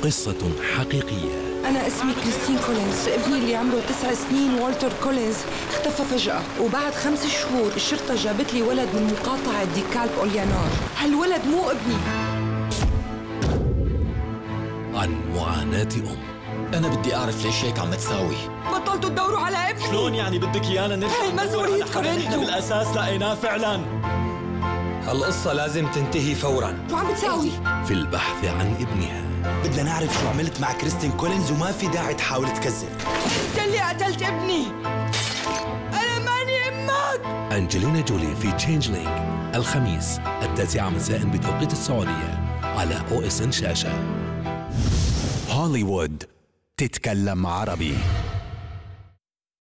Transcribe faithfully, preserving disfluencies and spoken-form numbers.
قصة حقيقية. أنا اسمي كريستين كولينز، ابني اللي عمره تسع سنين والتر كولينز اختفى فجأة، وبعد خمس شهور الشرطة جابت لي ولد من مقاطعة ديكالب أوليانار. هالولد مو ابني. عن معاناة أم. أنا بدي أعرف ليش هيك عم تساوي. بطلتوا تدوروا على ابني. شلون يعني بدك إيانا نرجع؟ هي مسؤوليتكم انتو. نحن بالأساس لقيناه فعلاً. هالقصة لازم تنتهي فوراً. شو عم بتساوي؟ في البحث عن ابنها. بدنا نعرف شو عملت مع كريستين كولينز وما في داعي تحاول تكذب. انت اللي قتلت ابني. أنا ماني أمك. أنجلينا جولي في تشينجلينج الخميس التاسعة مساء بتوقيت السعودية على أو إس إن شاشة. هوليوود تتكلم عربي.